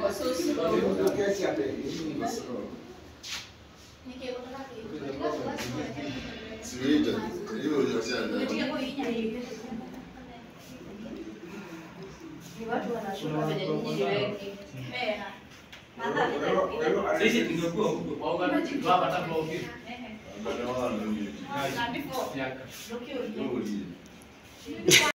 so slow. Watu wanashuka kwenye mji wengi. Sisi tungekuwa huko au kama hapa hata kwa ofisi. Na before.